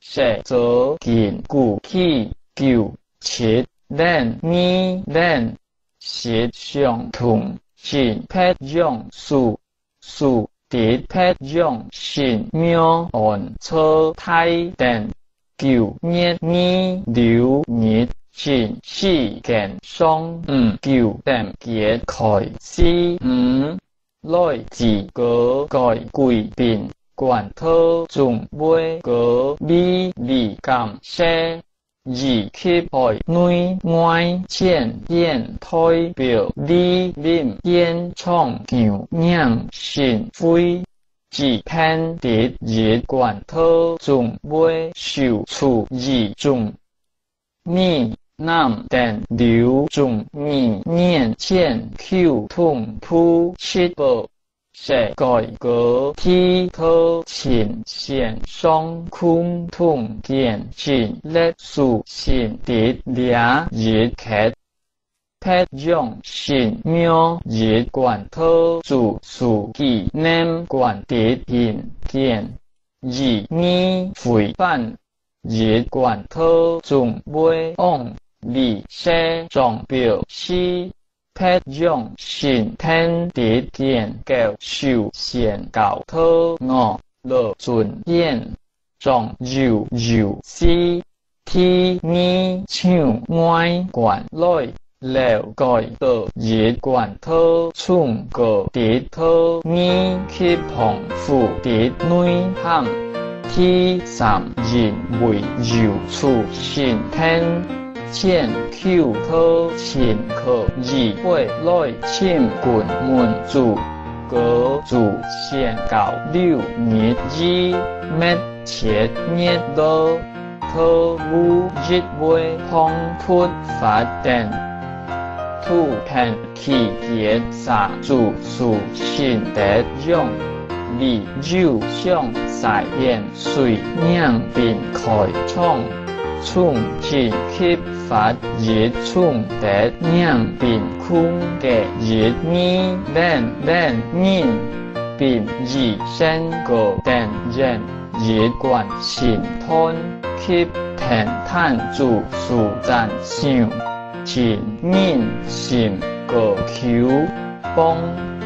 射则见故气九切冷呢冷舌相同心撇用数数跌撇用心妙按车胎等九热呢流热心四见双九等结开四来自个改贵宾管特中杯个米里感谢二吸害内外见烟推表里面烟创牛酿心灰自偏跌热管特中杯受处二中你南等流中你念见 Q 痛扑七宝射改革踢特前线双空痛见进လက်数线跌俩热劇撇用線妙熱管特主數記念管跌現見二呢回辦熱管特中杯昂二些狀表示撇用線聽跌見教授線教特我樂盡煙狀搖搖絲天呢唱外管來了解的熱管特衝個跌特呢吸旁負跌內含ที่3ยินวิอยู่处线听见 Q 特前可以会来签滚满主个主线搞6年一met 切捏的特无日会空พุท法等ทุแผ่นขี้เกียจสาจุสู่ชินแต่ย่อง李就向赛燕水酿并开创冲进吸发热冲得酿并空嘅热呢冷念并以身个等人热管前吞吸田炭主数赞想前念心个求帮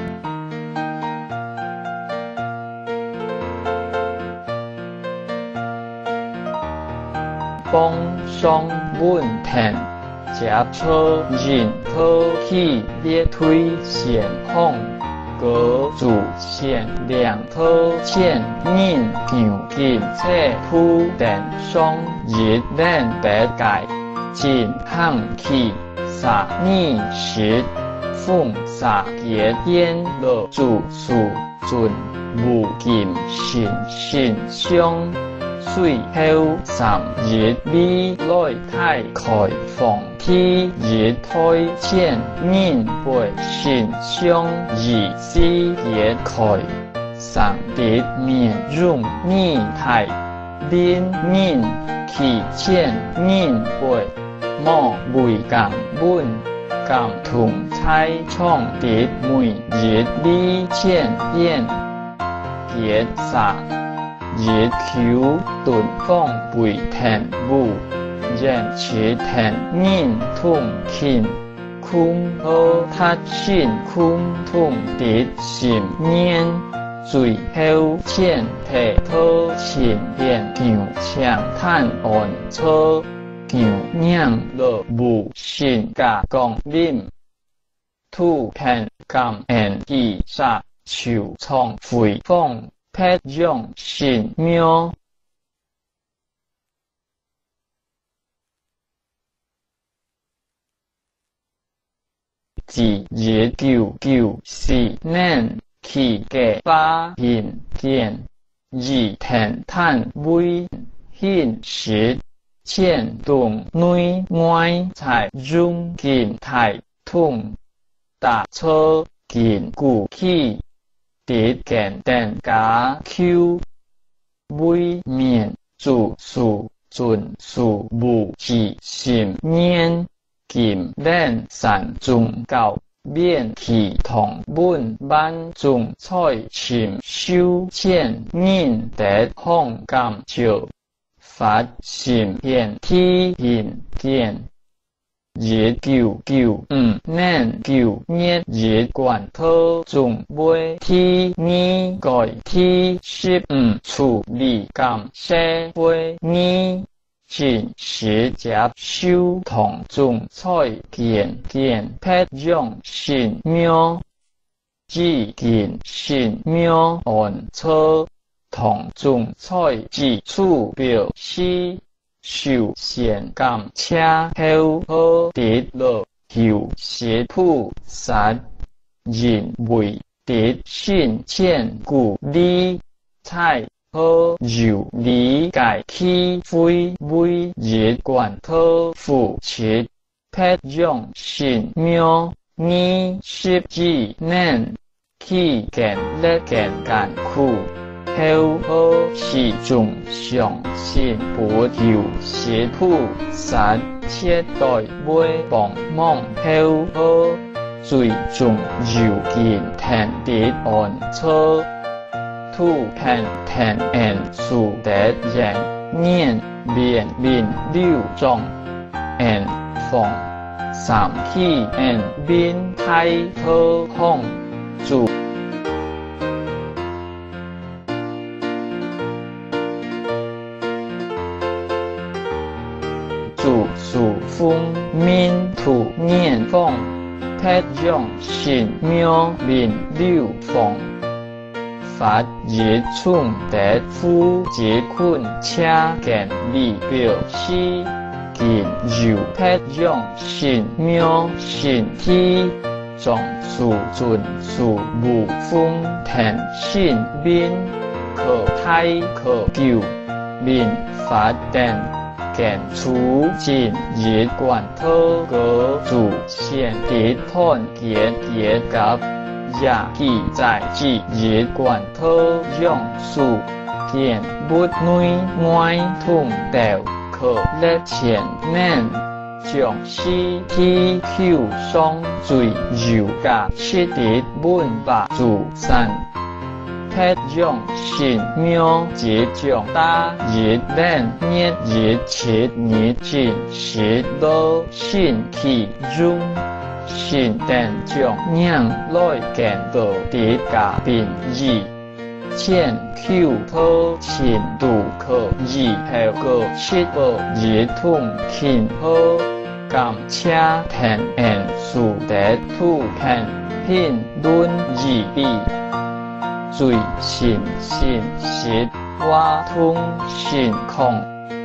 帮双稳田夹车引特气列推线控格主线两特线念牛进车铺等双热冷白改进汉气撒逆时奉撒结烟乐主数准无金信相水後3熱米來太開放ที่熱推薦面背線相以絲熱開3碟面用面太邊面ขี้薦面背หม้อบุยกังบุญกังถุงใช้ช่อง碟มุย熱米薦煙結撒熱橋頓方背田部人切田面通傾空而ทัดชินคุ้มทุ่งติดสิมเนียนจุยเฮลเชียนเทเธอชินเปียนกิวเชียงท่านอ่อนเชอกิวเนียงเลบุชินกากองริมทูแผ่นกำแอนกีซาชิวช่องฝุยฟงแพทย์ย่องชินเมียวจีเยกิวสีแน่นขี่แก่ฟ้าหินเทียนยีแทนท่านบุยหินชิดเชียนตุงนุยงวยถ่ายรุ่งกินถ่ายทุ่งตาเชอกินกูขี้ติดแก่นแตนกาคิวบุยเมียนจุสูจุนสูบุจีสิมเนียนกิมเล่นสันจุงเก่าเบี้ยนขี่ทองบุญบ้านจุงช่อยชิมชิวเชียนนิ่นแต่ห้องกำเจียวฝ發閃現 T 現電熱叫叫難叫熱熱罐頭仲杯 T 呢蓋 T 十處理感社會呢前時夾修同仲菜件件劈用神廟只件神廟按車同仲菜之處表示受限感車後好跌落後寫鋪實認為跌先前故理菜好有理解起非為熱罐頭負切劈用神廟你實際能去見力見艱苦後好是種上線不要寫鋪實切代會幫忙後好最終要見聽跌按車土片片and 數得人年變變流中 and 風三氣 and 變態特空主數風面土年風劈用神廟面流風發熱衝得夫結坤車見理表示見有劈用神廟神體總數盡數無風聽神邊可太可救面發電見出盡熱罐頭個主線跌判結結夾也記載至熱罐頭用數見不內外通掉可力前面將 CTQ 雙最有價設跌本把主散劈用神廟節將大熱冷熱熱切熱盡時都神氣中神電將讓來見到跌價變異前 Q 頭前度可以後個切個熱通天後感車天 and 數得土片片論異異最新信息挖通信控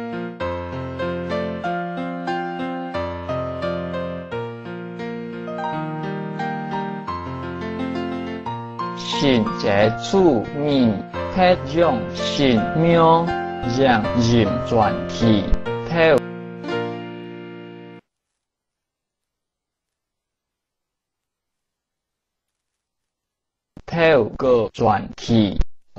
信接觸你劈用神廟讓人轉體透透過轉體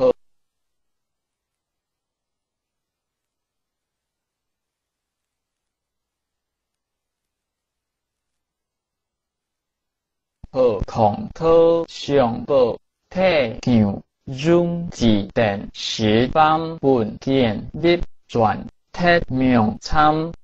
和空頭上報體場用自電時版本件立轉體名參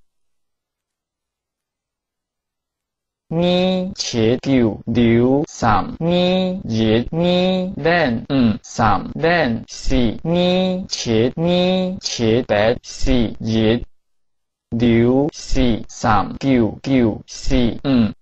你切九六三你熱你冷三冷四你切八四熱六四三九九四